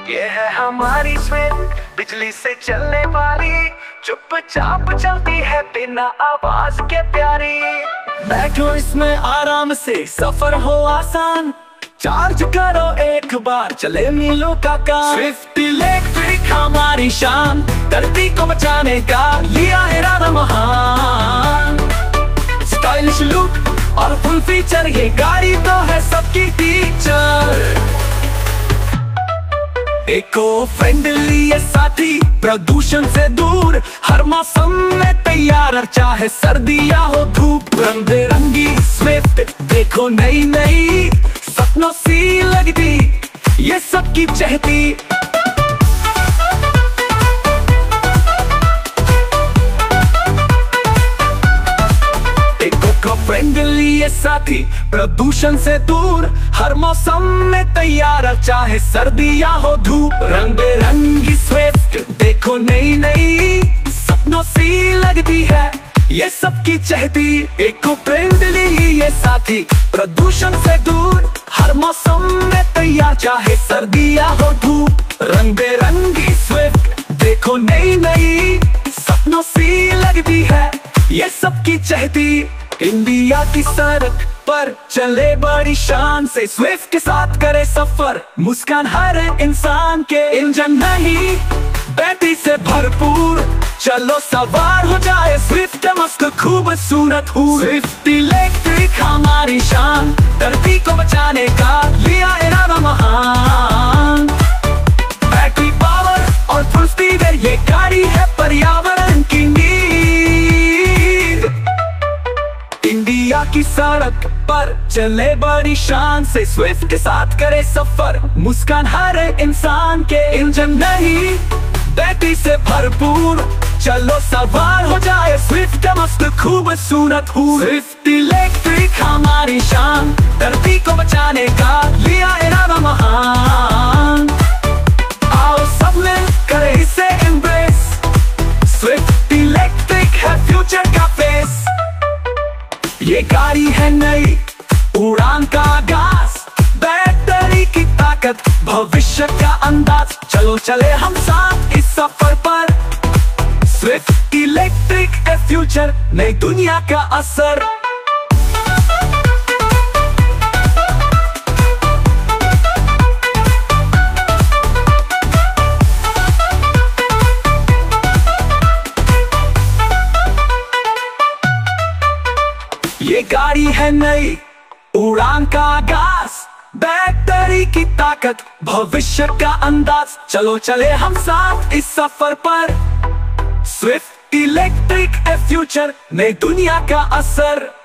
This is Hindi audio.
ये है हमारी स्विफ्ट, बिजली से चलने वाली, चुपचाप चलती है बिना आवाज के प्यारी। बैठो इसमें आराम से, सफर हो आसान, चार्ज करो एक बार, चले मीलों का काम। स्विफ्ट इलेक्ट्रिक हमारी शान, धरती को बचाने का लिया इरादा महान। स्टाइलिश लुक और फुल फीचर, ये गाड़ी तो है सबकी टीचर। इको फ्रेंडली ये साथी, प्रदूषण से दूर, हर मौसम में तैयार, चाहे सर्दी या हो धूप। रंग बिरंगी स्विफ्ट देखो नई नई, सपनों सी लगती ये सबकी चहती। इको फ्रेंडली ये साथी, प्रदूषण से दूर, हर मौसम में तैयार, चाहे सर्दी या हो धूप। रंग बिरंगी स्विफ्ट देखो नई नई, सपनों सी लगती है ये सबकी चहती। इको फ्रेंडली ये साथी, प्रदूषण से दूर, हर मौसम में तैयार, चाहे सर्दी या हो धूप। रंग बिरंगी स्विफ्ट देखो नई नई, सपनों सी लगती है ये सबकी चहती। इंडिया की सड़क पर चले बड़ी शान से, स्विफ्ट के साथ करे सफर, मुस्कान हर इंसान के। इंजन नहीं बैटरी से भरपूर, चलो सवार हो जाए स्विफ्ट, मस्त खूबसूरत हूँ। स्विफ्ट इलेक्ट्रिक हमारी शान, धरती को बचाने का लिया इरादा महान। बैटरी पावर और फुल स्पीड, ये गाड़ी है पर्यावरण की नीड। इंडिया की सड़क पर चले बड़ी शान से, स्विफ्ट के साथ करे सफर, मुस्कान हर इंसान के। इंजन नहीं बैटरी से भरपूर, चलो सवार हो जाए स्विफ्ट, मस्त खूबसूरत हूँ। स्विफ्ट इलेक्ट्रिक हमारी शान, धरती को बचाने का लिया इरादा महान। आओ सब मिल करे इसे एम्ब्रेस, स्विफ्ट इलेक्ट्रिक है फ्यूचर का फेस। ये गाड़ी है नई, उड़ान का आगाज, बैटरी की ताकत, भविष्य का अंदाज, चलो चले हम साथ इस सफर पर। स्विफ्ट इलेक्ट्रिक है फ्यूचर, नई दुनिया का असर। ये गाड़ी है नई, उड़ान का आगाज, बैटरी की ताकत, भविष्य का अंदाज, चलो चले हम साथ इस सफर पर। स्विफ्ट इलेक्ट्रिक है फ्यूचर, नई दुनिया का असर।